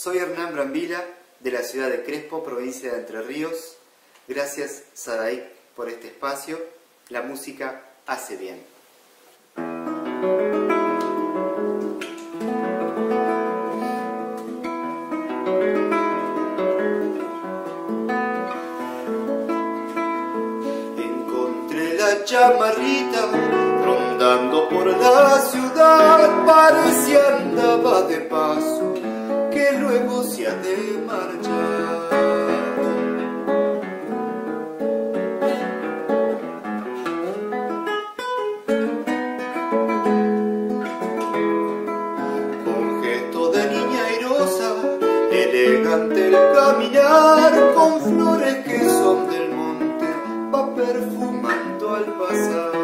Soy Hernán Brambila, de la ciudad de Crespo, provincia de Entre Ríos. Gracias, Sadaic, por este espacio. La música hace bien. Encontré la chamarrita rondando por la ciudad, parecía andaba de paso, que luego se ha de marchar. Con gesto de niña airosa, elegante el caminar, con flores que son del monte, va perfumando al pasar.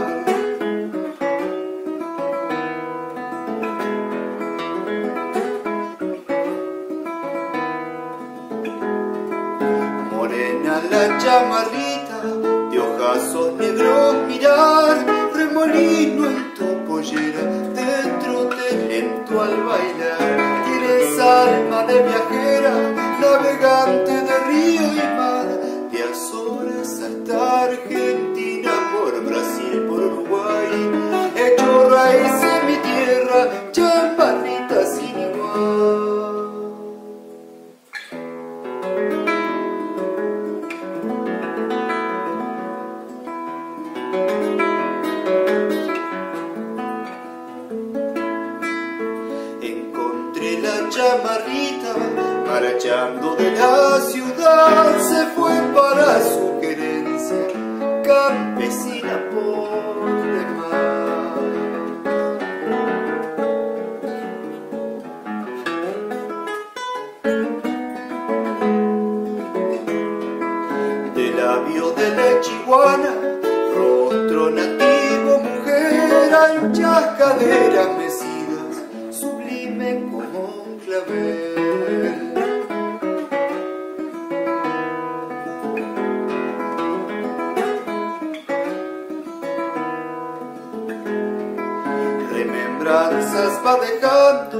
Morena la chamarrita, de ojazos negros mirar, remolino en tu pollera, dentro de lento al bailar. Tienes alma de viajera, navegante de río y mar, de Azores hasta Argentina, por Brasil, por Uruguay, hecho raíz en mi tierra, chamarrita sin igual. Encontré la chamarrita, marchando de la ciudad, se fue para su querencia, campesina por demás. De labio de leche iguana, rostro nativo, mujer, anchas caderas mecidas, sublime como un clavel. Remembranzas va dejando